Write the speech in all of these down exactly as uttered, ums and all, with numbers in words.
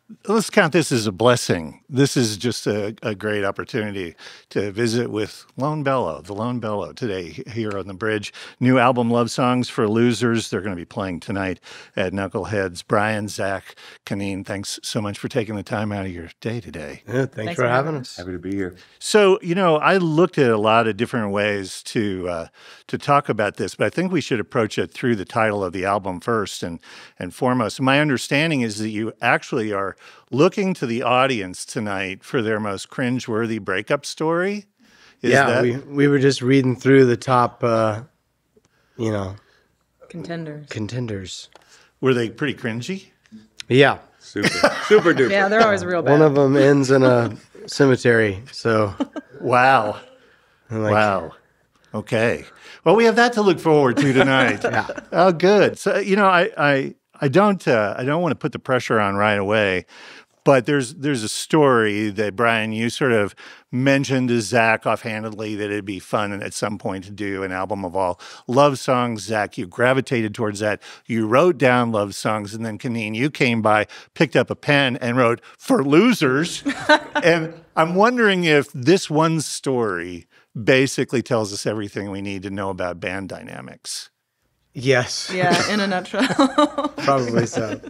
let's count this as a blessing. This is just a, a great opportunity to visit with Lone Bellow, the Lone Bellow, today here on the bridge. New album, Love Songs for Losers. They're going to be playing tonight at Knuckleheads. Brian, Zach, Kaneen, thanks so much for taking the time out of your day today. Yeah, thanks, thanks for, for having us. Happy to be here. So, you know, I looked at a lot of different ways to uh, to talk about this, but I think we should approach it through the title of the album first and, and foremost. My understanding is that you actually are looking to the audience tonight for their most cringeworthy breakup story. Is yeah, that... we, we were just reading through the top, uh, you know. Contenders. Contenders. Were they pretty cringy? Yeah. Super, super duper. Yeah, they're always real bad. One of them ends in a cemetery, so. Wow. Like, wow. Okay. Well, we have that to look forward to tonight. Yeah. Oh, good. So, you know, I, I, I don't, uh, I don't want to put the pressure on right away, but there's, there's a story that, Brian, you sort of mentioned to Zach offhandedly that it'd be fun at some point to do an album of all love songs. Zach, you gravitated towards that. You wrote down love songs, and then Kaneen, you came by, picked up a pen, and wrote "For Losers." And I'm wondering if this one story basically tells us everything we need to know about band dynamics. Yes. Yeah, in a nutshell. Probably so.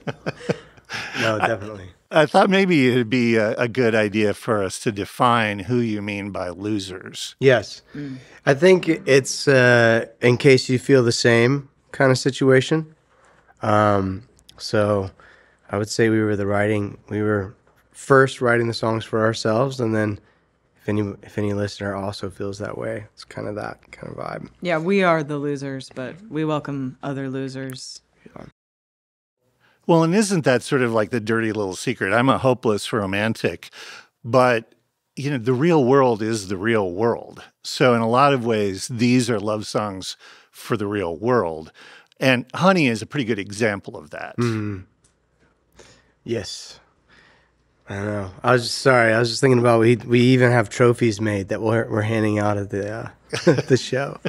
No, definitely. I, I thought maybe it'd be a, a good idea for us to define who you mean by losers. Yes. Mm. I think it's uh, in case you feel the same kind of situation. Um, so I would say we were the writing, we were first writing the songs for ourselves, and then if any if any listener also feels that way, it's kind of that kind of vibe. Yeah, we are the losers, but we welcome other losers. Yeah. Well, and isn't that sort of like the dirty little secret? I'm a hopeless romantic, but, you know, the real world is the real world. So in a lot of ways, these are love songs for the real world. And Honey is a pretty good example of that. Mm. Yes. I don't know. I was just sorry. I was just thinking about we we even have trophies made that we're we're handing out at the uh, the show.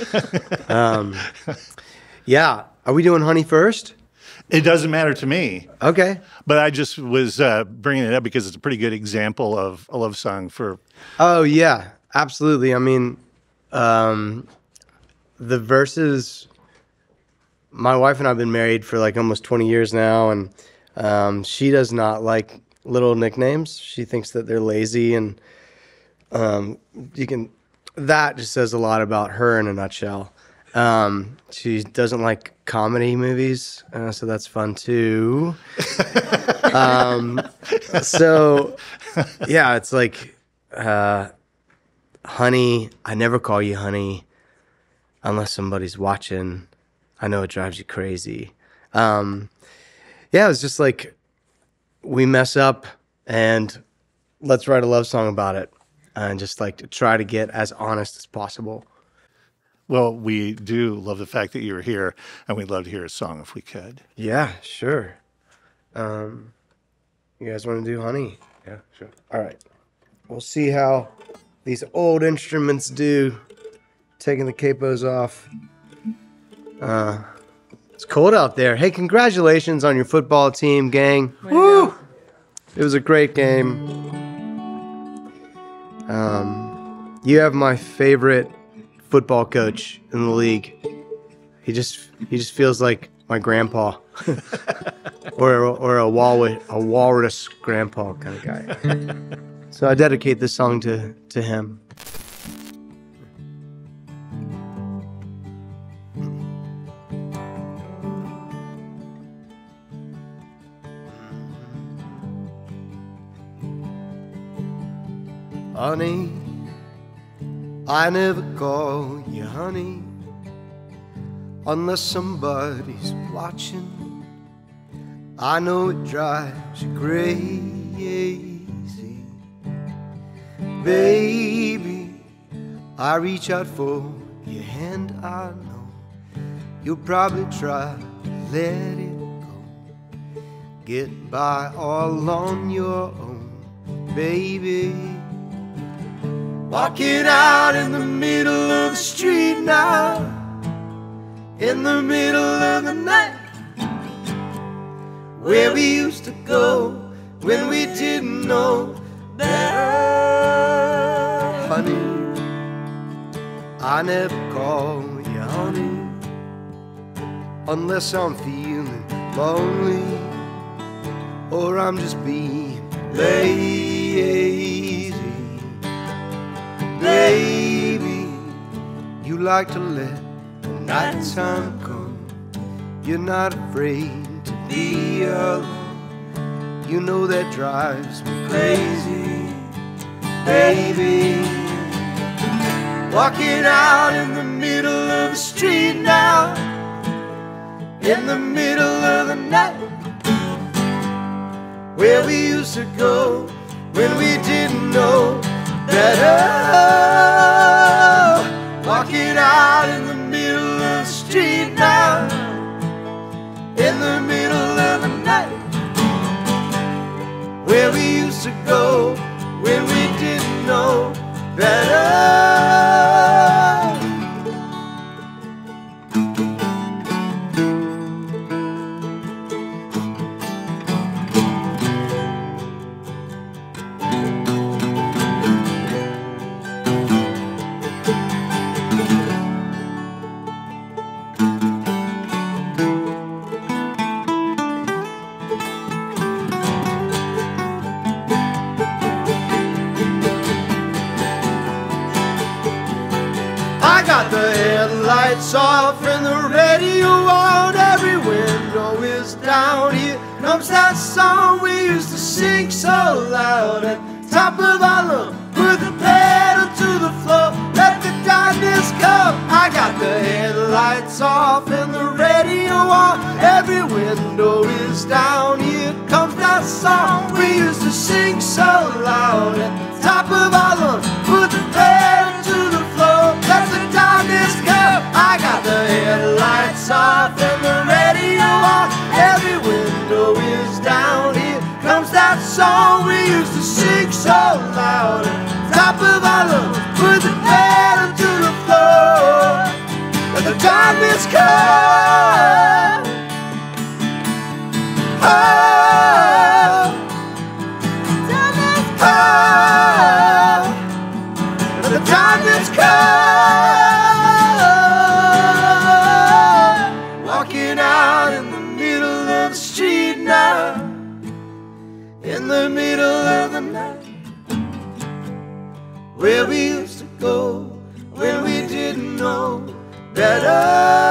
um, yeah. Are we doing Honey first? It doesn't matter to me. Okay. But I just was uh, bringing it up because it's a pretty good example of a love song for... Oh, yeah. Absolutely. I mean, um, the verses... My wife and I have been married for like almost twenty years now, and um, she does not like little nicknames. She thinks that they're lazy, and um, you can... That just says a lot about her in a nutshell. Um, she doesn't like comedy movies, uh, so that's fun too. um, so yeah, it's like, uh, honey, I never call you honey unless somebody's watching. I know it drives you crazy. Um, yeah, it's just like we mess up and let's write a love song about it, and just like to try to get as honest as possible. Well, we do love the fact that you were here, and we'd love to hear a song if we could. Yeah, sure. Um, you guys want to do Honey? Yeah, sure. All right. We'll see how these old instruments do. Taking the capos off. Uh, it's cold out there. Hey, congratulations on your football team, gang. Woo! It was a great game. Um, you have my favorite football coach in the league. He just he just feels like my grandpa, or or a walrus a walrus grandpa kind of guy. So I dedicate this song to to him. Honey, I never call you honey unless somebody's watching. I know it drives you crazy. Baby, I reach out for your hand. I know you'll probably try to let it go. Get by all on your own, baby. Walking out in the middle of the street now, in the middle of the night, where we used to go when we didn't know better. Honey, I never call you honey unless I'm feeling lonely or I'm just being lazy. Baby, you like to let the nighttime come. You're not afraid to be alone. You know that drives me crazy, baby. Walking out in the middle of the street now, in the middle of the night, where we used to go when we didn't know better. Walking out in the middle of the street now, in the middle of the night, where we used to go when we didn't know better. The headlights off and the radio on, every window is down. Here comes that song we used to sing so loud at the top of our lungs. Put the pedal to the floor, let the darkness come. I got the headlights off and the radio on, every window is down. Here comes that song we used to sing so loud at the top of our lungs. Put the pedal to the floor, let the darkness come. I got the headlights off and the radio on, every window is down. Here comes that song we used to sing so loud at the top of our lungs. Put the pedal to the floor, let the darkness come. Oh, oh, let the darkness come. In the middle of the night, where we used to go when we didn't know better.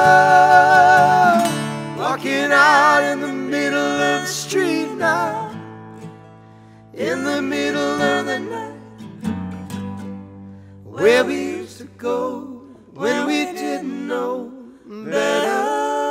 Walking out in the middle of the street now, in the middle of the night, where we used to go when we didn't know better.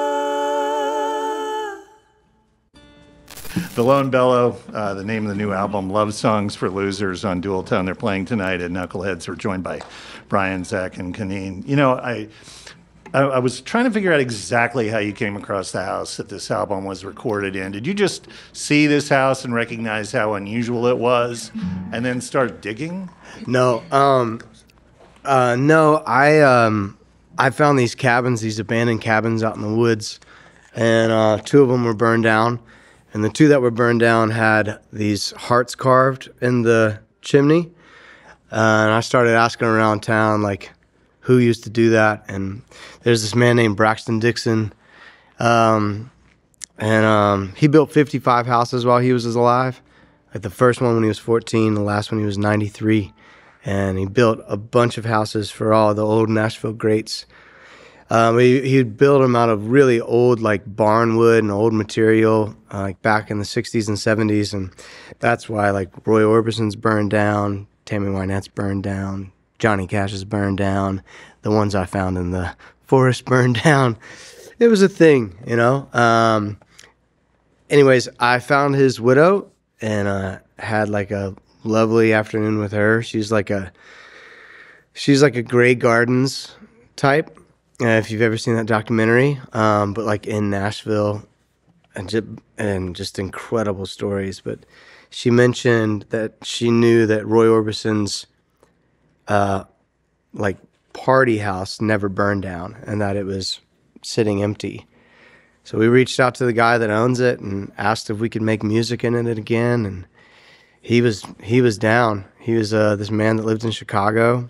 The Lone Bellow, uh, the name of the new album, Love Songs for Losers, on Dual Tone. They're playing tonight at Knuckleheads. We're joined by Brian, Zach, and Kaneen. You know, I, I I was trying to figure out exactly how you came across the house that this album was recorded in. Did you just see this house and recognize how unusual it was and then start digging? No, um, uh, no, I um, I found these cabins, these abandoned cabins out in the woods, and uh, two of them were burned down. And the two that were burned down had these hearts carved in the chimney. Uh, and I started asking around town, like, who used to do that. And there's this man named Braxton Dixon. Um, and um, he built fifty-five houses while he was alive. Like the first one when he was fourteen, the last one he was ninety-three. And he built a bunch of houses for all the old Nashville greats. Um, he, he'd build them out of really old, like, barn wood and old material, uh, like, back in the sixties and seventies, and that's why, like, Roy Orbison's burned down, Tammy Wynette's burned down, Johnny Cash is burned down, the ones I found in the forest burned down. It was a thing, you know? Um, anyways, I found his widow, and uh, had, like, a lovely afternoon with her. She's like a, she's like a Grey Gardens type. Uh, if you've ever seen that documentary, um, but like in Nashville, and just, and just incredible stories. But she mentioned that she knew that Roy Orbison's uh, like party house never burned down, and that it was sitting empty. So we reached out to the guy that owns it and asked if we could make music in it again, and he was he was down. He was uh, this man that lived in Chicago,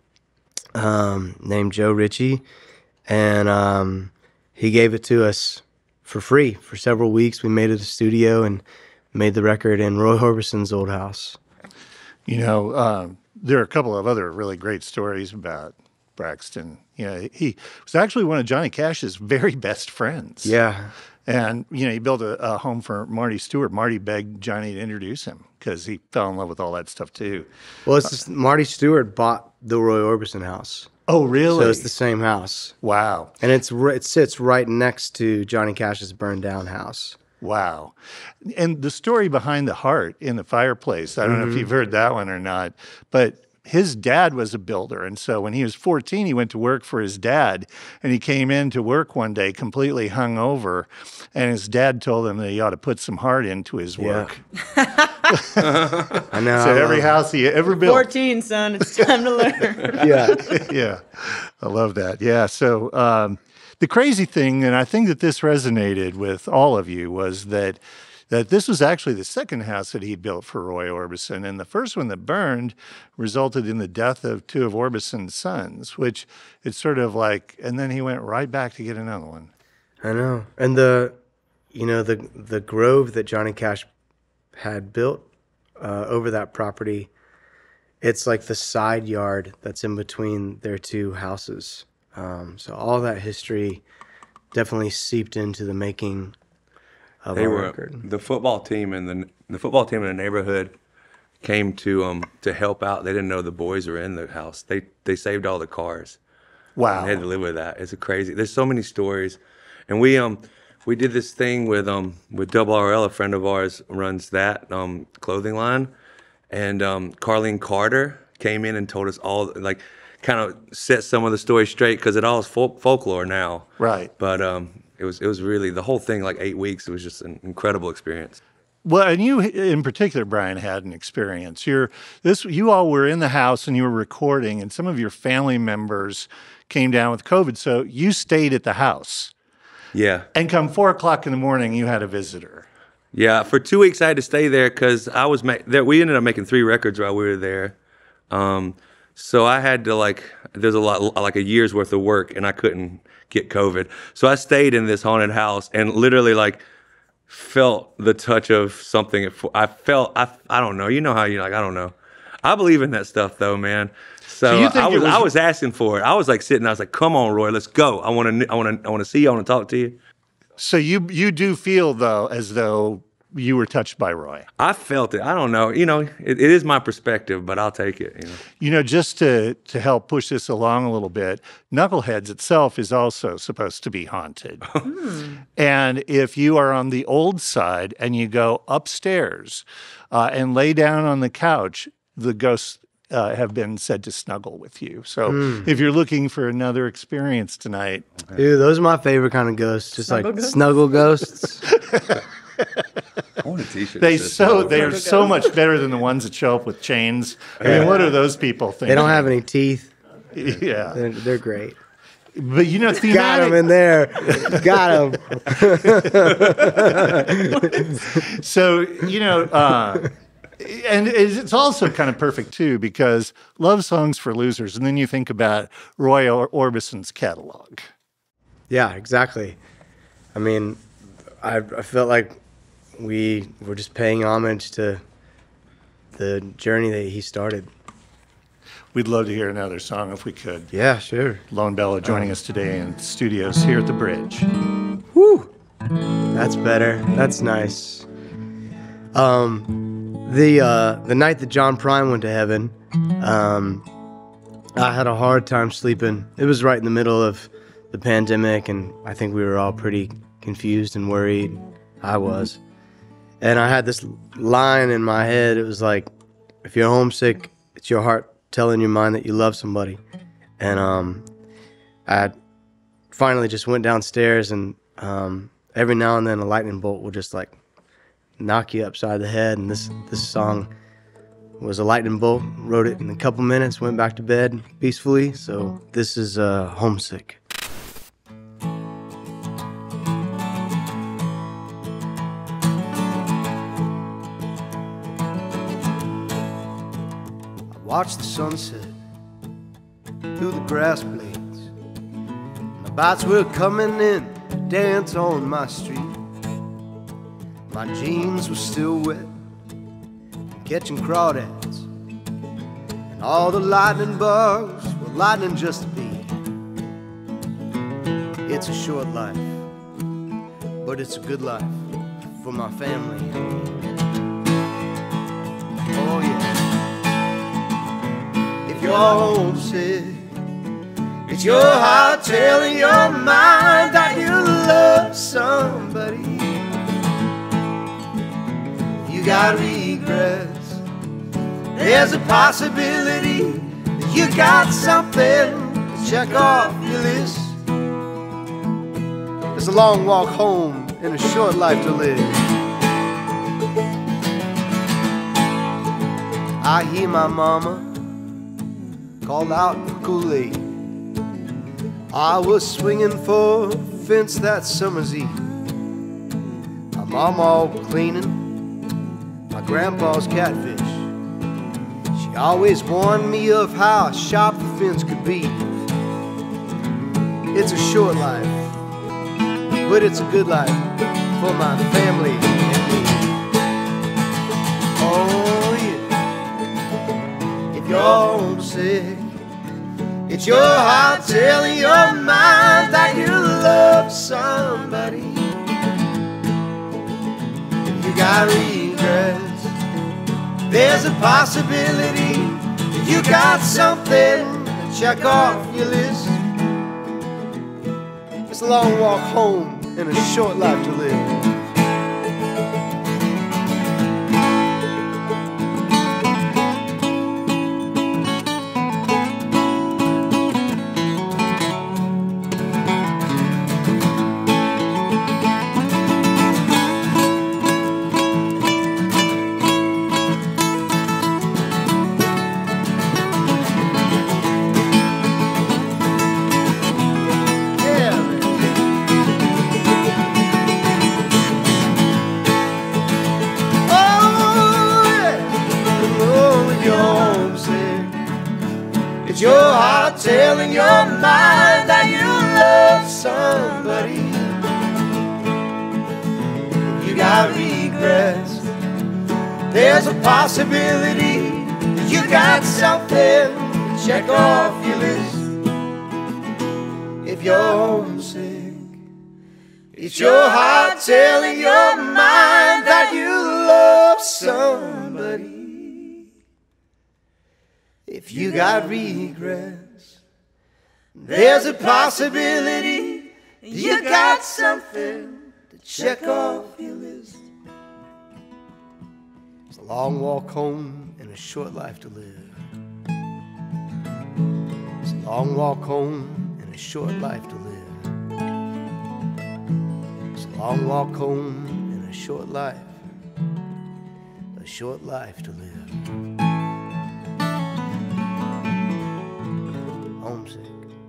um, named Joe Ritchie, and um, he gave it to us for free for several weeks. We made it a studio and made the record in Roy Orbison's old house. You know, um, there are a couple of other really great stories about Braxton. You know, he was actually one of Johnny Cash's very best friends. Yeah. And, you know, he built a, a home for Marty Stewart. Marty begged Johnny to introduce him because he fell in love with all that stuff, too. Well, it's just, Marty Stewart bought the Roy Orbison house. Oh, really? So it's the same house. Wow. And it's it sits right next to Johnny Cash's burned down house. Wow. And the story behind the heart in the fireplace, I don't mm-hmm. know if you've heard that one or not, but his dad was a builder. And so when he was fourteen, he went to work for his dad. And he came in to work one day completely hungover. And his dad told him that he ought to put some heart into his work. Yeah. I know. So every house he ever built. fourteen, son, it's time to learn. Yeah. Yeah. I love that. Yeah. So um, the crazy thing, and I think that this resonated with all of you, was that that this was actually the second house that he built for Roy Orbison. And the first one that burned resulted in the death of two of Orbison's sons, which it's sort of like, and then he went right back to get another one. I know. And the, you know, the the grove that Johnny Cash had built uh, over that property, it's like the side yard that's in between their two houses. Um, so all that history definitely seeped into the making of they our were record. The football team and the the football team in the neighborhood came to um to help out. They didn't know the boys were in the house. They they saved all the cars. Wow. They had to live with that. It's a crazy. There's so many stories, and we um we did this thing with um with Double R L. A friend of ours runs that um clothing line, and um Carlene Carter came in and told us all, like, kind of set some of the stories straight, because it all is folk- folklore now. Right. But um. It was it was really, the whole thing, like eight weeks, it was just an incredible experience. Well, and you in particular, Brian, had an experience. You're this you all were in the house and you were recording, and some of your family members came down with COVID, so you stayed at the house. Yeah. And come four o'clock in the morning, you had a visitor. Yeah, for two weeks I had to stay there because I was ma- there. We ended up making three records while we were there. Um, so I had to, like, there's a lot, like a year's worth of work, and I couldn't get COVID. So I stayed in this haunted house and literally, like, felt the touch of something. I felt, I, I don't know. You know how you like, I don't know. I believe in that stuff though, man. So, so you think I was, was, I was asking for it. I was like sitting, I was like, come on, Roy, let's go. I want to, I want to, I want to see you. I want to talk to you. So you, you do feel though, as though you were touched by Roy. I felt it. I don't know. You know, it, it is my perspective, but I'll take it. You know, you know, just to, to help push this along a little bit, Knuckleheads itself is also supposed to be haunted. mm. And if you are on the old side and you go upstairs uh, and lay down on the couch, the ghosts uh, have been said to snuggle with you. So mm. if you're looking for another experience tonight. Dude, those are my favorite kind of ghosts. Just snuggle like ghosts? Snuggle ghosts. I want a t-shirt. They so they are so much better than the ones that show up with chains. I mean, what are those people thinking? They don't have any teeth. Yeah, they're, they're great. But you know, thematic... got them in there. Got them. So you know, uh, and it's also kind of perfect too, because love songs for losers, and then you think about Roy Orbison's catalog. Yeah, exactly. I mean, I, I felt like we were just paying homage to the journey that he started. We'd love to hear another song if we could. Yeah, sure. Lone Bellow joining um, us today in studios here at the Bridge. Whew. That's better. That's nice. Um, the uh, the night that John Prine went to heaven, um, I had a hard time sleeping. It was right in the middle of the pandemic, and I think we were all pretty confused and worried. I was. And I had this line in my head. It was like, if you're homesick, it's your heart telling your mind that you love somebody. And um, I finally just went downstairs, and um, every now and then a lightning bolt will just like knock you upside the head. And this, this song was a lightning bolt. Wrote it in a couple minutes, went back to bed peacefully. So this is uh, Homesick. watch the sunset through the grass blades. My bots were coming in to dance on my street. My jeans were still wet from catching crawdads, and all the lightning bugs were lightning just a beat. It's a short life, but it's a good life for my family. Oh yeah. If you're homesick, it's your heart telling your mind that you love somebody. If you got regrets, there's a possibility that you got something to check off your list. It's a long walk home and a short life to live. I hear my mama call out for Kool-Aid. I was swinging for a fence that summer's eve. My mom all cleaning my grandpa's catfish. She always warned me of how sharp the fence could be. It's a short life, but it's a good life for my family and me. Oh yeah. If you're homesick, it's your heart telling your mind that you love somebody. If you got regrets, there's a possibility that you got something to check off your list. It's a long walk home and a short life to live. It's your heart telling your mind that you love somebody. If you got regrets, there's a possibility that you got something to check off your list. If you're homesick, it's your heart telling your mind that you love somebody. If you got regrets, there's a possibility you got something to check off your list. It's a long walk home and a short life to live. It's a long walk home and a short life to live. It's a long walk home and a short life, a short life to live. Homesick.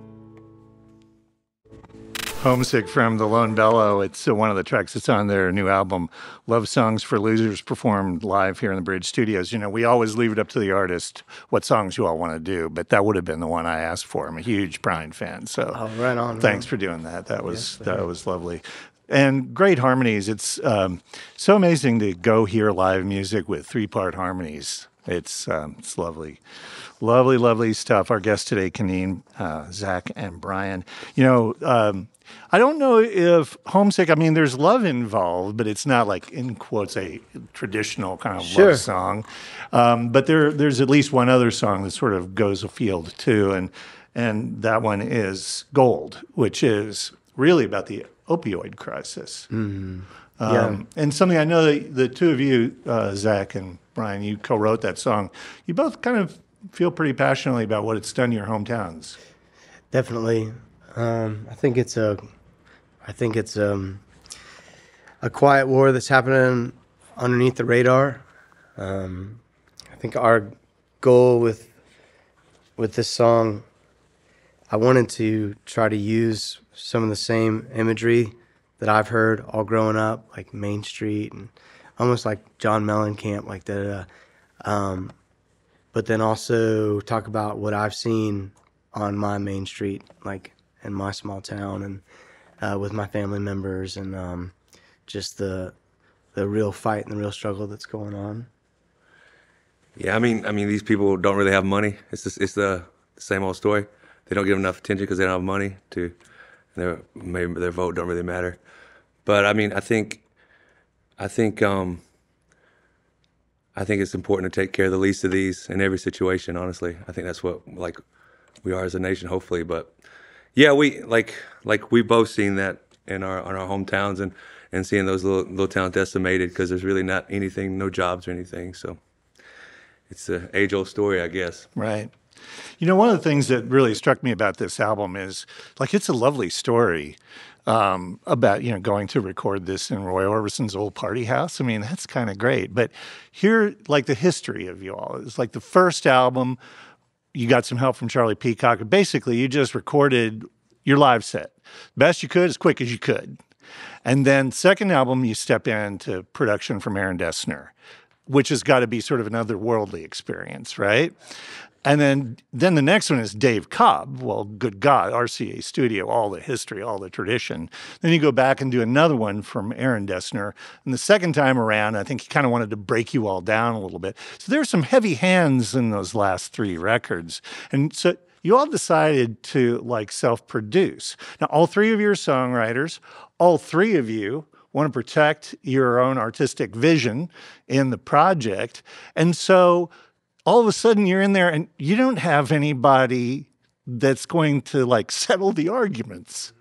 Homesick from the Lone Bellow. It's uh, one of the tracks that's on their new album, Love Songs for Losers, performed live here in the Bridge Studios. You know, we always leave it up to the artist what songs you all want to do, but that would have been the one I asked for. I'm a huge Brian fan, so oh, right on, thanks man. for doing that. That was yes, that was lovely. And great harmonies. It's um, so amazing to go hear live music with three-part harmonies. It's um, it's lovely. Lovely, lovely stuff. Our guests today, Kaneen, uh, Zach, and Brian. You know, um, I don't know if Homesick, I mean, there's love involved, but it's not like, in quotes, a traditional kind of Sure. love song. Um, but there, there's at least one other song that sort of goes afield, too. And, and that one is Gold, which is really about the opioid crisis. Mm-hmm. Um, Yeah. And something I know that the two of you, uh, Zach and Brian, you co-wrote that song. You both kind of feel pretty passionately about what it's done to your hometowns. Definitely. Um, I think it's a, I think it's um, a quiet war that's happening underneath the radar. Um, I think our goal with with this song, I wanted to try to use some of the same imagery that I've heard all growing up, like Main Street and almost like John Mellencamp, like that. Uh, um, but then also talk about what I've seen on my main street, like in my small town, and uh, with my family members, and um, just the the real fight and the real struggle that's going on. Yeah, I mean, I mean, these people don't really have money. It's just, it's the same old story. They don't give enough attention because they don't have money to. Their maybe their vote don't really matter. But I mean, I think, I think, um, I think it's important to take care of the least of these in every situation. Honestly, I think that's what like we are as a nation, hopefully. But yeah, we like like we both seen that in our on our hometowns and and seeing those little little towns decimated because there's really not anything, no jobs or anything. So it's an age old story, I guess. Right. You know, one of the things that really struck me about this album is, like, it's a lovely story um, about, you know, going to record this in Roy Orbison's old party house. I mean, that's kind of great. But here, like, the history of you all, it's like the first album, you got some help from Charlie Peacock. Basically, you just recorded your live set best you could, as quick as you could. And then second album, you step into production from Aaron Dessner, which has got to be sort of an otherworldly experience, right? And then then the next one is Dave Cobb. Well, good God, R C A Studio, all the history, all the tradition. Then you go back and do another one from Aaron Dessner. And the second time around, I think he kind of wanted to break you all down a little bit. So there's some heavy hands in those last three records. And so you all decided to, like, self-produce. Now, all three of you are songwriters. All three of you want to protect your own artistic vision in the project. And so all of a sudden you're in there and you don't have anybody that's going to, like, settle the arguments.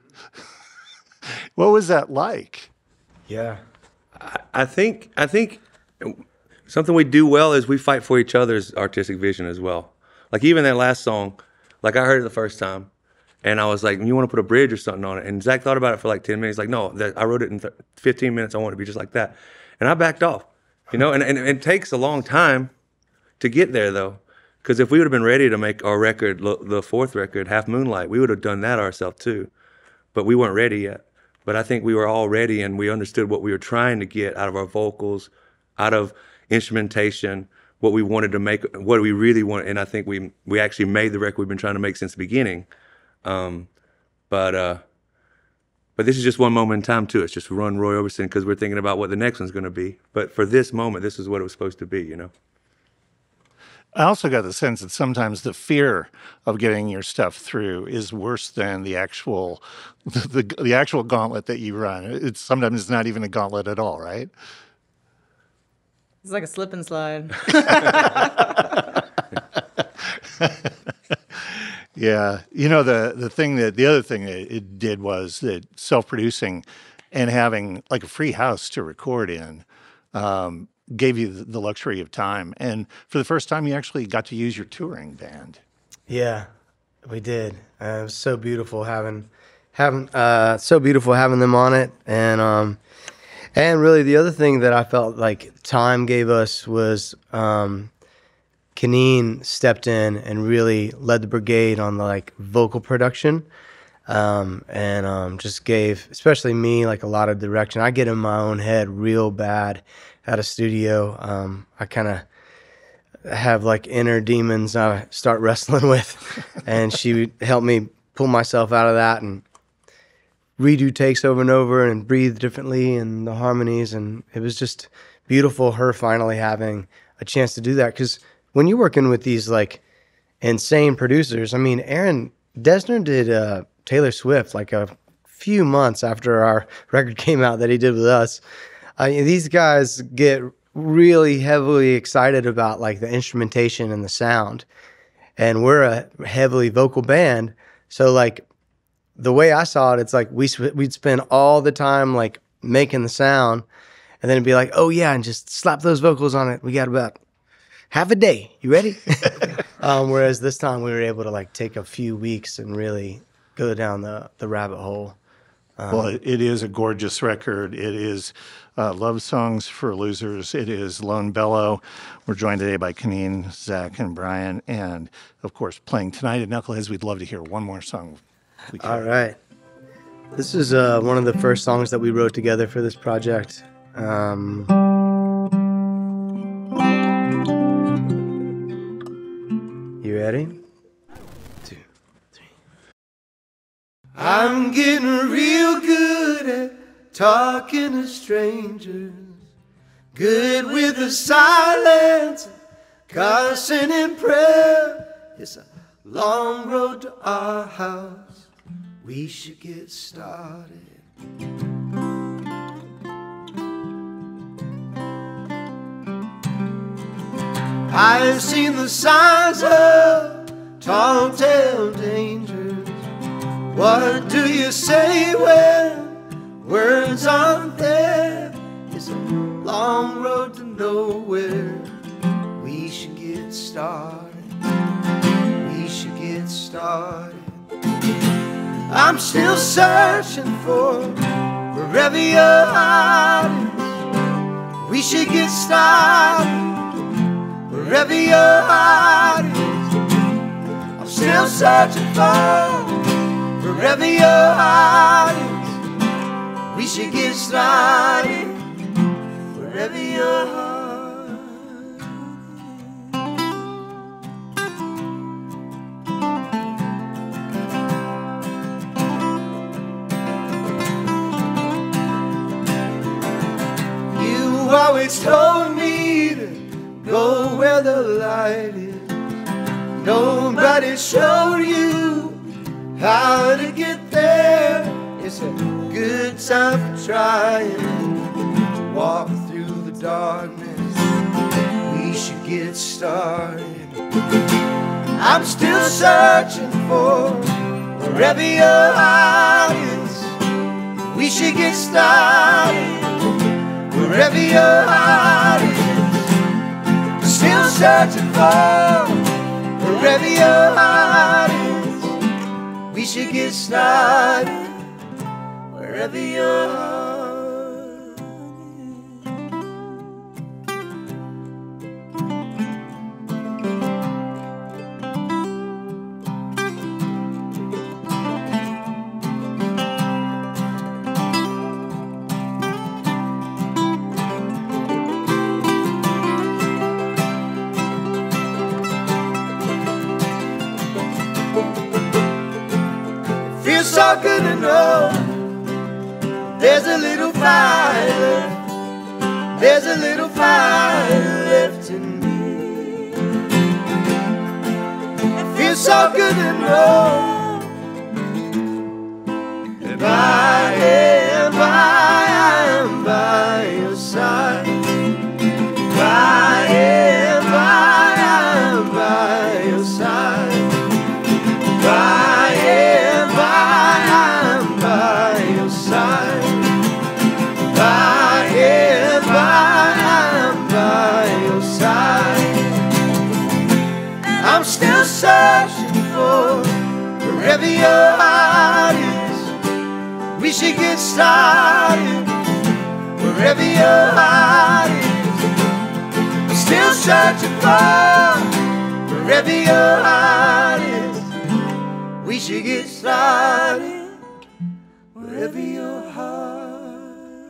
What was that like? Yeah. I, I think I think something we do well is we fight for each other's artistic vision as well. Like even that last song, like I heard it the first time, and I was like, "You want to put a bridge or something on it?" And Zach thought about it for like ten minutes. Like, no, that, I wrote it in th- fifteen minutes. I want it to be just like that, and I backed off. You know, and, and, and it takes a long time to get there though, because if we would have been ready to make our record, the fourth record, Half Moonlight, we would have done that ourselves too, but we weren't ready yet. But I think we were all ready, and we understood what we were trying to get out of our vocals, out of instrumentation, what we wanted to make, what we really wanted, and I think we we actually made the record we've been trying to make since the beginning. Um, but uh, but this is just one moment in time too. It's just run Roy Orbison because we're thinking about what the next one's going to be. But for this moment, this is what it was supposed to be, you know. I also got the sense that sometimes the fear of getting your stuff through is worse than the actual the, the, the actual gauntlet that you run. It's sometimes it's not even a gauntlet at all, right? It's like a slip and slide. Yeah. You know, the the thing that the other thing that it did was that self-producing and having like a free house to record in um, gave you the luxury of time. And for the first time, you actually got to use your touring band. Yeah, we did. Uh, it was so beautiful having having uh, so beautiful having them on it, and um, and really the other thing that I felt like time gave us was um, Kaneen stepped in and really led the brigade on the like vocal production, um, and um, just gave especially me like a lot of direction. I get in my own head real bad at a studio. Um, I kind of have like inner demons I start wrestling with, and she helped me pull myself out of that and redo takes over and over and breathe differently and the harmonies. And it was just beautiful, her finally having a chance to do that. Because when you're working with these like insane producers, I mean, Aaron Dessner did uh, Taylor Swift like a few months after our record came out that he did with us. Uh, these guys get really heavily excited about like the instrumentation and the sound, and we're a heavily vocal band. So like the way I saw it, it's like we we'd spend all the time like making the sound, and then it'd be like, oh yeah, and just slap those vocals on it. We got about half a day. You ready? um, whereas this time we were able to like take a few weeks and really go down the the rabbit hole. Um, Well, it, it is a gorgeous record. It is uh, Love Songs for Losers. It is Lone Bellow. We're joined today by Kaneen, Zach, and Brian. And, of course, playing tonight at Knuckleheads, we'd love to hear one more song. We can. All right. This is uh, one of the first songs that we wrote together for this project. Um, ready? Two, three. I'm getting real good at talking to strangers. Good with the silence, cussing and prayer. It's a long road to our house. We should get started. I've seen the signs of tall tale dangers. What do you say when words aren't there? It's a long road to nowhere. We should get started. We should get started. I'm still searching for wherever your heart is. We should get started. Wherever your heart is, I'm still searching for. Wherever your heart is, we should get started. Wherever your heart is. You always told me to go where the light is. Nobody showed you how to get there. It's a good time for trying to walk through the darkness. We should get started. I'm still searching for wherever your heart is. We should get started. Wherever your heart is. Still searching for wherever your heart is. We should get started wherever your heart so good to know there's a little fire left. There's a little fire left in me. It feels so good to know that I am by, I am by your side. I am by, I am by your side. I am by, I am by your side. I am by, I am by your side. I'm still searching for wherever your heart is. We should get started wherever your heart is. I'm still searching for wherever your heart is. We should get started wherever your heart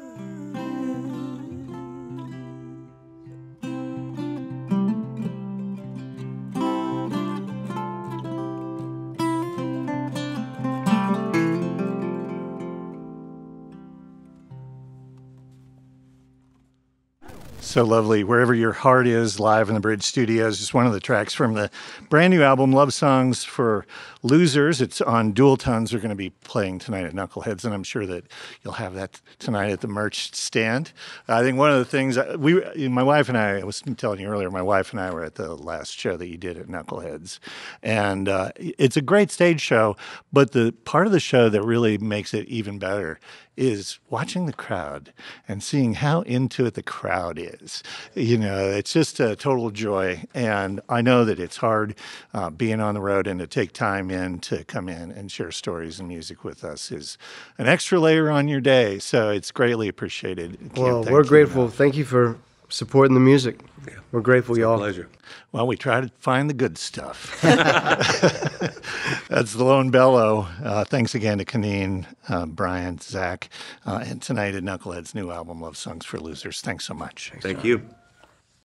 So lovely. Wherever Your Heart Is, live in the Bridge Studios, is one of the tracks from the brand new album, Love Songs for Losers. It's on dual tones. They're going to be playing tonight at Knuckleheads, and I'm sure that you'll have that tonight at the merch stand. I think one of the things, we, my wife and I, I was telling you earlier, my wife and I were at the last show that you did at Knuckleheads, and uh, it's a great stage show, but the part of the show that really makes it even better is watching the crowd and seeing how into it the crowd is. You know, it's just a total joy. And I know that it's hard uh, being on the road, and to take time in to come in and share stories and music with us is an extra layer on your day. So it's greatly appreciated. Can't well, thank we're you grateful. enough. Thank you for supporting the music. Yeah. We're grateful, It's y'all. a pleasure. Well, we try to find the good stuff. That's the Lone Bellow. Uh, thanks again to Kaneen, uh, Brian, Zach, uh, and tonight at Knucklehead's new album, Love Songs for Losers. Thanks so much. Thank you.